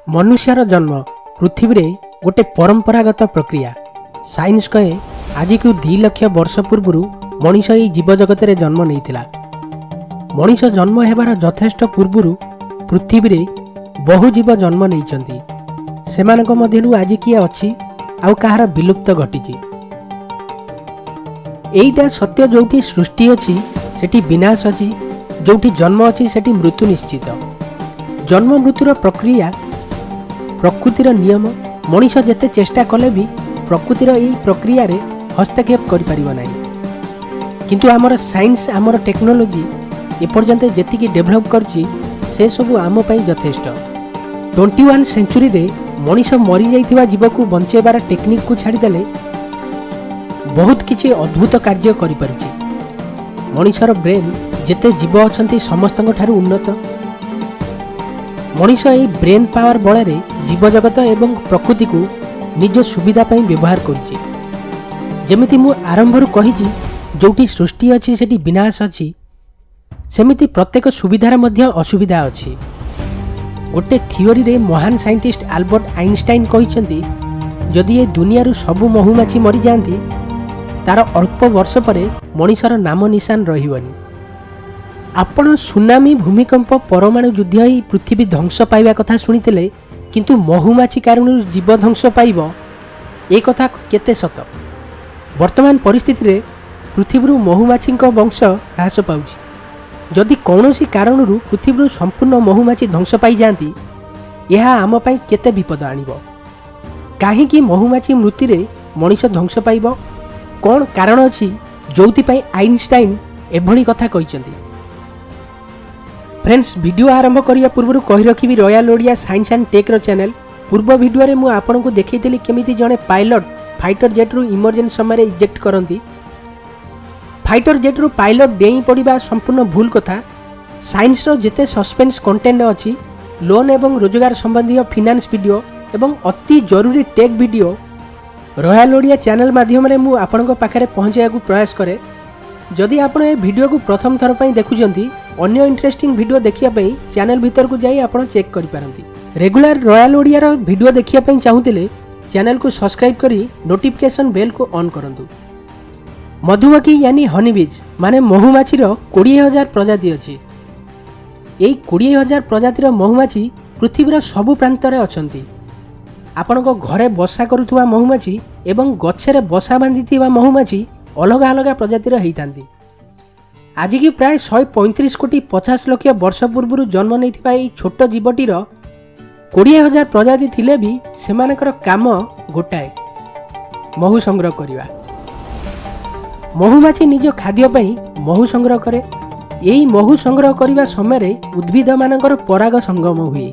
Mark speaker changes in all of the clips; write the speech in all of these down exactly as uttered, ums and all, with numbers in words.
Speaker 1: मनुष्यर जन्म पृथ्वी रे गोटे परंपरागत प्रक्रिया। साइंस कहे आज को दि लक्ष वर्ष पूर्व मनीष यही जीवजगत रे जन्म नहीं। मनीष जन्म हेबार यथेष्ट पूर्व पृथ्वी रे बहु जीव जन्म नहीं। सेमानक मध्यरु आज किए अच्छी आउ कहार विलुप्त घटी। एईटा सत्य जोटी सृष्टि अच्छी सेठी विनाश अच्छी, जोटी जन्म अच्छी सेठी मृत्यु निश्चित। जन्म मृत्युर प्रक्रिया प्रकृतिर नियम। मनीष जेते चेष्टा कले भी प्रकृतिर यही प्रक्रिया रे हस्तक्षेप कर पारिबो नाही। किंतु आमर साइंस आमर टेक्नोलोजी एपर्यंत जेतिकी डेभलप करछि से सब आम पई यथेष्ट। ट्वेंटी वन सेंचुरी रे मनीष मरी जाइथिबा जीव को बंचेबार टेक्निक को छाड़ी देले बहुत किछि अद्भुत कार्य करि पारुछि। मनीषर ब्रेन जेते जीव अछंती समस्तଙ୍କ ठारू उन्नत। मनीष यही ब्रेन पावर बल जीव जगत एवं प्रकृति को निज सुविधा पई व्यवहार करुछि। जेमिति मु आरंभरु कहिछि जोटी सृष्टि अछि सेठी विनाश अछि, सेमिति प्रत्येक सुविधार मध्य असुविधा अछि। गोटे थियोरी रे महान साइंटिस्ट आल्बर्ट आइंस्टाइन कहिसंती जदि ये दुनिया सबु महुमाछी मरी जाती तार अल्प वर्ष परे मनीषर नाम निशान रहिबनी। आपण सुनामी भूमिकंप परमाणु युद्ध ही पृथ्वी ध्वंस पाइबा कथा शुणिथिले, किंतु महुमाछी कारण जीव ध्वंस पाइब ए कथा केते सत? वर्तमान परिस्थिति रे पृथ्वी महुमाछी वंश ह्रास पाउछि। जदि कौनसी कारणरू पृथ्वी संपूर्ण महुमाछी ध्वंस पाई जाती यह आम पाई केते विपद आनिब? काहीकि महुमाछी मृत्यु रे मनीष ध्वंस पाइब? कौन कारण अछि जोथि पई आइंस्टाइन एभली कथा कहिसंती? फ्रेंड्स, वीडियो आरंभ करिया पूर्व कहि रखिबी royal Odia science and tech रो चैनल। पूर्व वीडियो रे मु आपनको देखैतिली केमिति जणे पायलट फाइटर जेट रु इमरजेंसी समय इजेक्ट करंती। फाइटर जेट रु पायलट डेई पड़िबा संपूर्ण भूल कथा। साइंस रो जेते सस्पेंस कंटेंट अछि, लोन एवं रोजगार संबंधी फाइनेंस वीडियो एवं अति जरूरी tech video royal Odia channel माध्यम रे मु आपनको पाखरे पहुंचाया को प्रयास करे। जदि आपण ए वीडियो को प्रथम थर पई देखुचंती, अन्य इंटरेस्टिंग वीडियो देखिया पई चैनल भीतर को जाई आपण चेक करि पारंती। रेगुलर रॉयल ओडिया रो वीडियो देखिया पई चाहुतिले चैनल को सब्सक्राइब करी नोटिफिकेशन बेल को ऑन करंतु। मधुमक्खी यानी हनी बीज माने महुमाछी रो बीस हज़ार प्रजाति अछि। एई बीस हज़ार प्रजातिर महुमाछी पृथ्वी रो सबु प्रांत रे अछंती। आपनको घरे बसा करुथुवा महुमाछी एवं गछरे बसा बांधिथिबा महुमाछी अलग अलग प्रजातिर होइतांती। आज की प्राय शहे पैंतीस कोटी पचास लक्ष वर्ष पूर्व जन्म नहीं छोट जीवटीर बीस हज़ार प्रजाति थिले भी सेमानकर काम गोटाए महू संग्रह करिवा। महुमाछी निज खाद्य पई महू संग्रह करे। यही महू संग्रह करिवा समय उद्भिद मानकर पराग संगम हुए।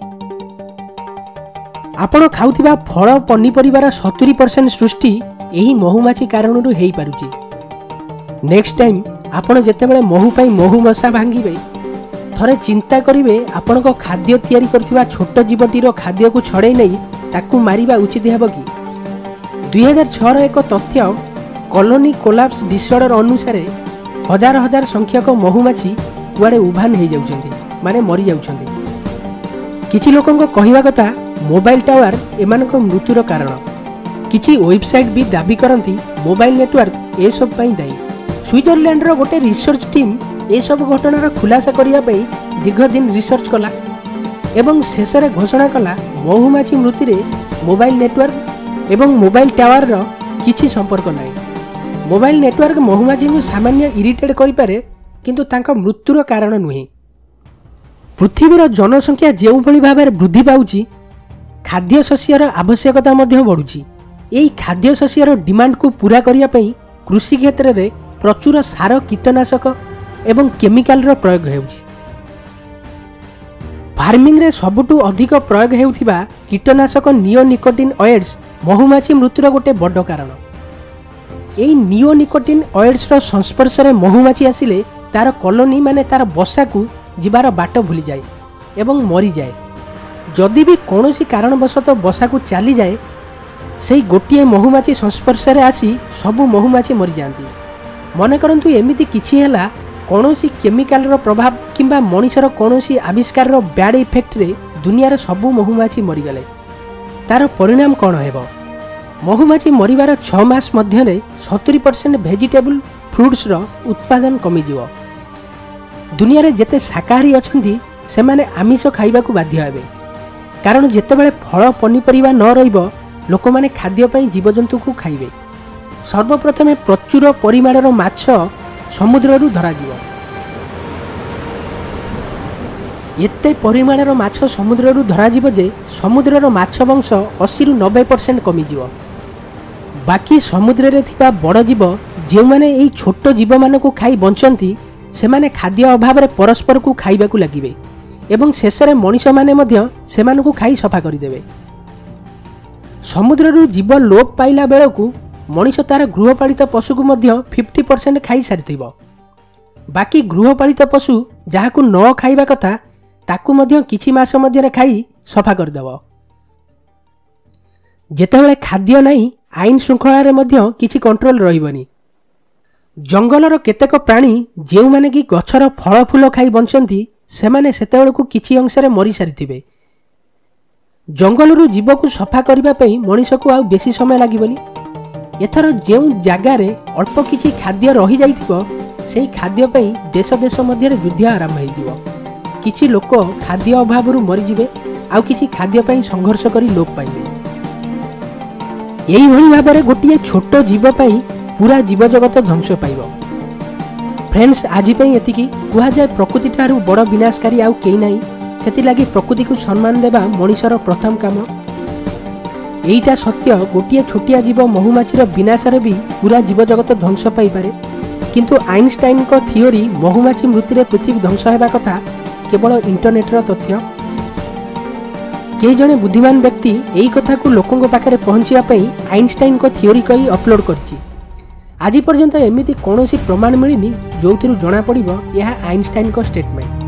Speaker 1: आपण खाउथिबा फल पनीपरिवार सत्तरी परसेंट सृष्टि यही महुमाछी कारणरू हेई पारुची। नेक्स्ट टाइम आपण जेतेबेले महू पई महू मशा भांगिबे थरे चिंता करिवे आपण को खाद्य तैयारी करथिबा छोट जीवटीर खाद्य को छड़े नहीं ताकू मारिबा उचित हेबो कि? दुई हजार छह रो एक तथ्य कॉलोनी कोलाप्स डिसऑर्डर अनुसार हजार हजार संख्यक महुमाछी कुआडे उभान हो जाउछंती, माने मरी जाउछंती। किछि लोकंक कहिबा कथा मोबाइल टावर एमानक मृत्युर कारण। किछि वेबसाइट भी दाबी करती मोबाइल नेटवर्क ए सब पई दायी। स्विट्जरलैंड रो गोटे रिसर्च टीम ए सब घटनार खुलासा करिया पई दीर्घ दिन रिसर्च कला एवं शेष रे घोषणा कला महुमाछी मृत्यु रे मोबाइल नेटवर्क एवं मोबाइल टावर रो किछि संपर्क नाही। मोबाइल नेटवर्क महुमाछी को सामान्य इरिटेट करि पारे, किंतु तांका मृत्युर कारण नुहे। पृथ्वीर जनसंख्या जेउ भली भाबे वृद्धि पाउची, खाद्य शस्यर आवश्यकता मध्य बढ़ुची। एई खाद्य शस्यर डिमांड को पूरा करिया पई कृषि क्षेत्र रे प्रचुर सार कीटनाशक एवं केमिकल रो प्रयोग हेउची। फार्मिंग रे सबुटु अधिक प्रयोग हेउथिबा कीटनाशक नियोनिकोटिन ऑयड्स महुमाछी मृत्युर गोटे बड़ कारण। एई नियोनिकोटिन ऑयड्स रो संस्पर्श रे महुमाछी आसिले तार कॉलोनी माने तार बसा को जिबार बाट भूली जाए एवं मरी जाए। जदि भी कौनसी कारणवशत बसा को चली जाए से गोटे महुमाछी संस्पर्श रे आसी सबु महुमाछी मरी जाती। मन करंतु एमिति किछि हैला कौनसी केमिकल रो प्रभाव किंबा मनीषर कौनसी आविष्कार रो बैड इफेक्ट रे दुनियार सबु महुमाछी मरीगले तार परिणाम कौन हेब? महुमाछी मरिबार छह मास मध्यरे सत्तरी परसेंट भेजिटेबल फ्रुट्स रो उत्पादन कमिजिव। दुनिया जेते शाकाहारी अछंती सेमाने आमिष खाइबाकू बाध्य हेबे, कारण जेतेबेले फल पनीपरिबा न रहिबो लोक माने खाद्य पई जीवजंतु को खाइबे। सर्वप्रथमे प्रचुर परिमाणर माछ समुद्ररू धराजिव। एते परिमाणर माछ समुद्ररू धराजिव जे समुद्रर माछ वंश अस्सी रु नब्बे परसेंट कमिजिव। बाकी समुद्र रे थिबा बड़ जीव जे माने एई छोट जीव मानकू खाई बंचंती सेमाने खाद्य अभाव रे परस्पर को खाइबाकू लागिबे एवं शेषरे मनुष्य माने मध्य सेमानकू खाई सफा करिदेबे। समुद्ररू जीव लोप पाइला बेलकू मनुष्य तार गृहपालित पशु को मध्य फिफ्टी परसेंट खाई सारिथिबो। बाकी गृहपालित पशु जहाकू न खाइबा कथा ताकू मध्य किछि मास मध्यरे खाई सफा करदेबो। जेतेबेले खाद्य नाही आईन श्रृंखला रे मध्य किछि कंट्रोल रहिबनी। जंगलर केतेक प्राणी जेउ माने कि गछर फल फूल खाई बंचंती सेमाने सेतेबेलकू किछि अंशरे मरी सारिथिबे। जंगलरू जीव को सफा करबा पई मनुष्य को आ बेसी समय लागिबनी। एथर जेउ जागारे अल्प किछि खाद्य रही जाइथिबो सेही खाद्य पई देश देश मध्य युद्ध आरंभ होइजिवो। किछि लोक खाद्य अभावरू मरी जिवे, आ किछि खाद्य पई संघर्ष करी लोप पाइबे। एही भली भाबरे गोटिए छोट जीव पई पूरा जीव जगत ध्वंस पाइब। फ्रेंड्स, आज पई एतिकी कुहा जाय प्रकृति ठारू बड़ विनाशकारी आउ केही नाही। सेति लागि प्रकृति को सम्मान देबा मनुष्यर प्रथम काम। एईटा सत्य, गोटिए छोटिया जीव महुमाछीर विनाश रे भी पूरा जीव जगत ध्वंस पाई पारे। किंतु आइनस्टाइन को थियोरी महुमाछी मृत्यु पृथ्वी ध्वंस हेबा कथा केवल इंटरनेट रो तथ्य। के जणे बुद्धिमान व्यक्ति एई कथा को लोकंक पाखरे पहुंचिया पई आइनस्टाइन को थियोरी कही अपलोड करछि। आज पर्यंत एमिति कौनसी प्रमाण मिलिनी जोथिरु जणा पड़िबो यह आइनस्टाइन को स्टेटमेंट।